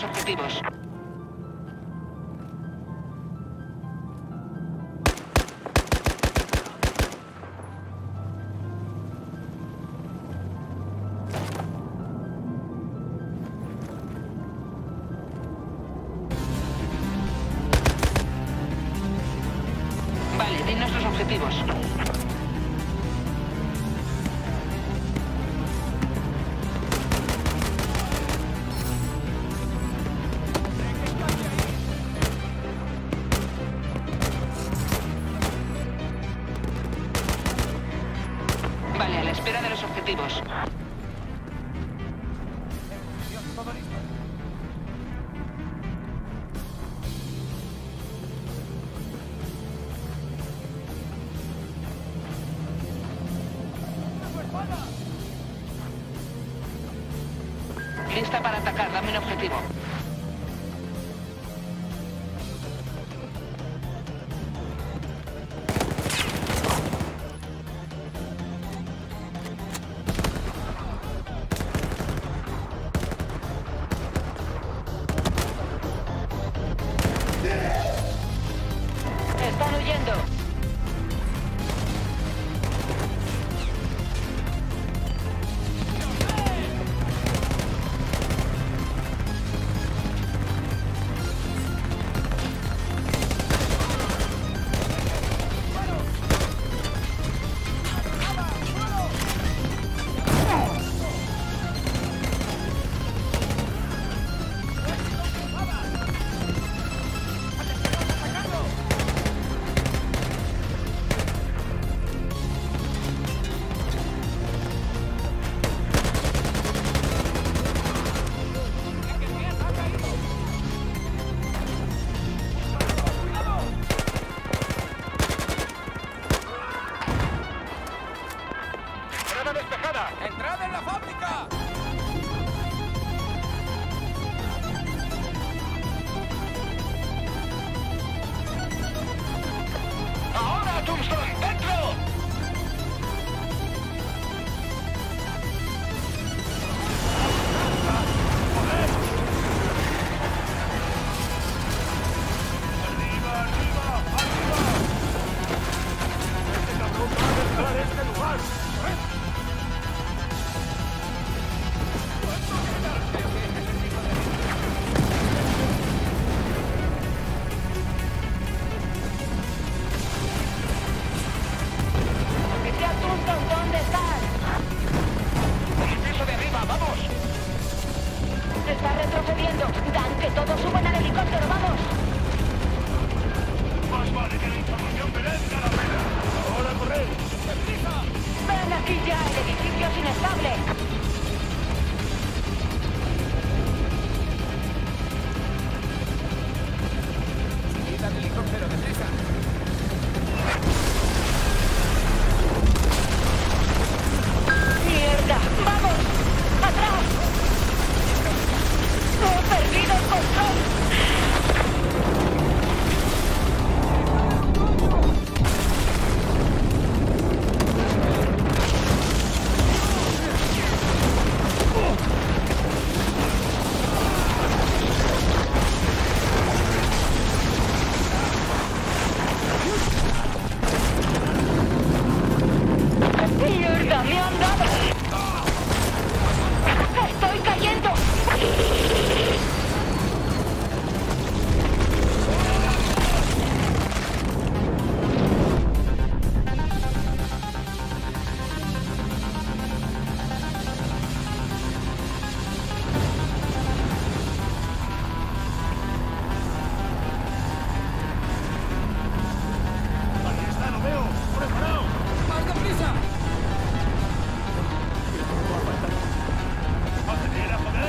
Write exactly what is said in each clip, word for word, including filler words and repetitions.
objetivos. Vale, dinos los objetivos. Vale, a la espera de los objetivos. Lista para atacar, dame un objetivo. Están huyendo. ¡Entrad en la fábrica! ¡Ahora, Tombstone! ¡Dentro! ¡Arriba, arriba, arriba! ¡Este cabrón va a dejar este lugar! ¡Eh! ¿Dónde estás? En el piso de arriba, ¡vamos! Está retrocediendo. Dan, que todos suban al helicóptero, ¡vamos! Más vale que la información merezca la pena. ¡Ahora corred! ¡Deprisa! ¡Ven aquí ya! ¡El edificio es inestable! ¡Subid al helicóptero, deprisa! ¡Mierda! ¡Vamos! ¡Atrás! ¡He perdido el control! ¡Mierda! ¡Me han dado! ¡Estoy cayendo! ¡Ahí está, lo veo! ¡Preparaos! ¡Más deprisa! ¡Acelera, joder!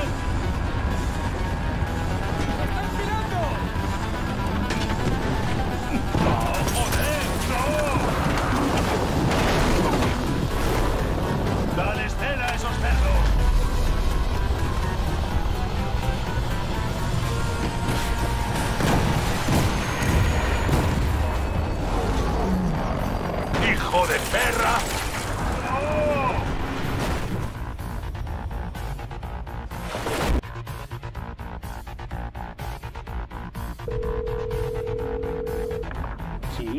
¡Están mirando! ¡No, joder! ¡No! ¡Dale estela a esos cerdos! ¡Hijo de perra! ¡No!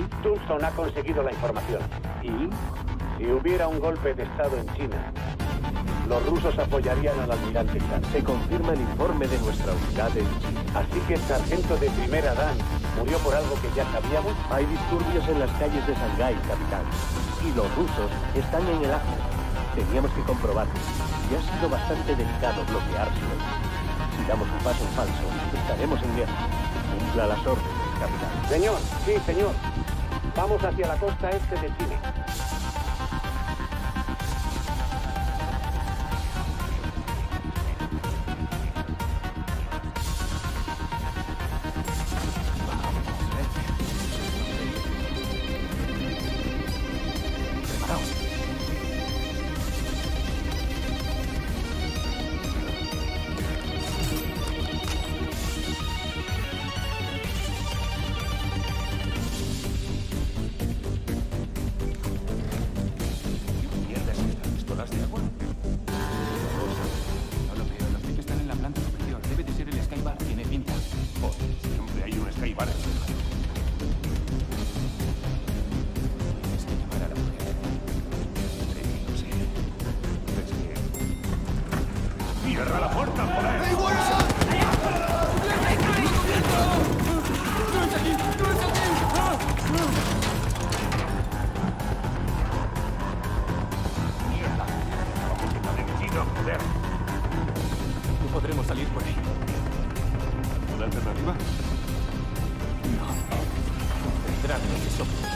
Tunson ha conseguido la información. ¿Y? Si hubiera un golpe de estado en China, los rusos apoyarían al almirante Chan. Se confirma el informe de nuestra unidad en China. Así que el sargento de primera Dan murió por algo que ya sabíamos. Hay disturbios en las calles de Shanghái, capitán. Y los rusos están en el acto. Teníamos que comprobarlo. Y ha sido bastante delicado bloqueárselo. Si damos un paso en falso, estaremos en guerra. Cumpla las órdenes, capitán. Señor, sí, señor. Vamos hacia la costa este de Chile. ¡Cierra la puerta, joder! ¡Mierda! ¡Vamos, que está decidido, joder! No podremos salir por ahí. ¿Una alternativa? No. Detrás de ese sombra.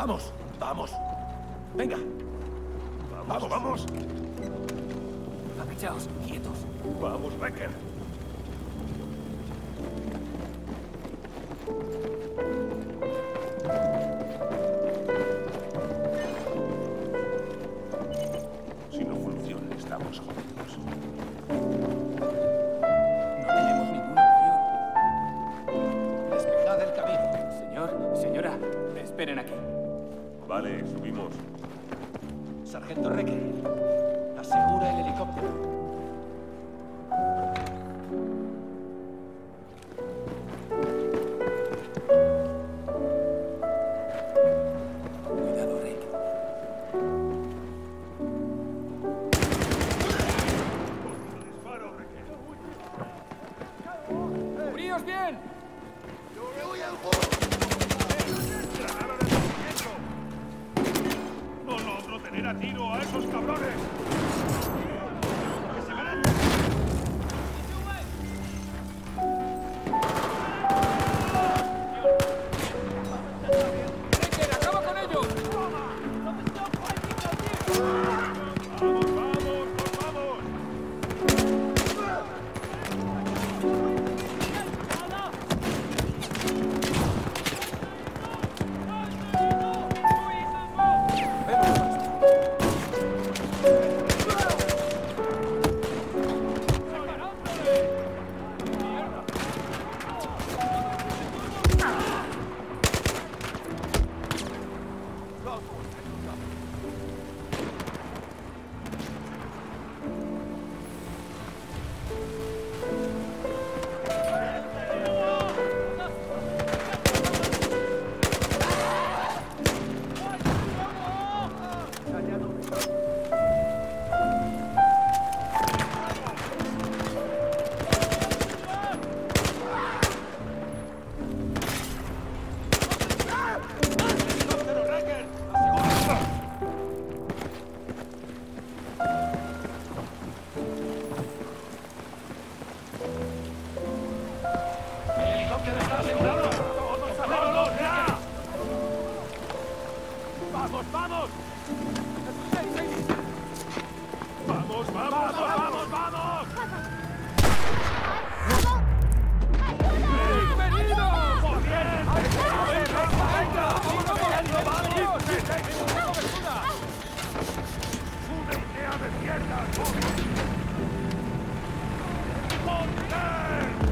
Vamos, vamos. Venga. Vamos, vamos. Agachaos, quietos. Vamos, Recker. Si no funciona, estamos jodidos. No tenemos ninguna opción. Despejad el camino. Señor, señora, esperen aquí. Vale, subimos. Sargento Reque, asegura el helicóptero. Cuidado, Reque. Disparo, Recker. ¡Cubríos bien! ¡Granada de movimiento! ¡No logro tener a tiro a esos cabrones! ¡Que se merecen! ¡Reque, acaba con ellos! ¡Vamos, vamos, nos vamos! ¡Helicóptero, Recker! ¡Asegura! ¡El helicóptero está asegurado! ¡Todos abajo, ya! ¡Vamos, vamos! ¡Vamos, vamos, vamos, vamos! ¡Bienvenidos! ¡Por bien! ¡Venga, venga! ¡Vamos, vamos! ¡Una idea de mierda! ¡Ponte!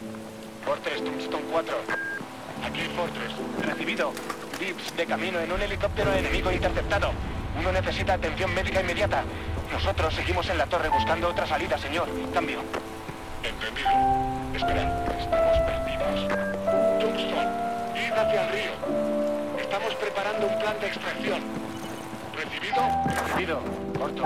Fortress, Tungstone cuatro. Aquí Fortress. Recibido. Dips de camino en un helicóptero enemigo interceptado. Uno necesita atención médica inmediata. Nosotros seguimos en la torre buscando otra salida, señor. Cambio. Entendido. Esperad, estamos perdidos. Tungstone, id hacia el río. Estamos preparando un plan de extracción. ¿Recibido? Recibido. Corto.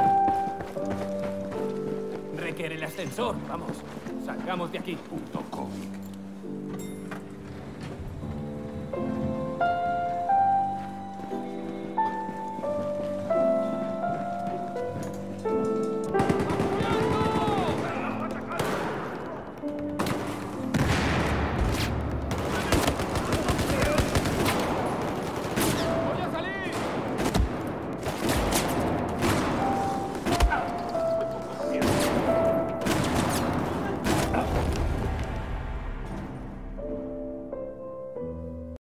Requiere el ascensor. Vamos, salgamos de aquí. Punto cómic.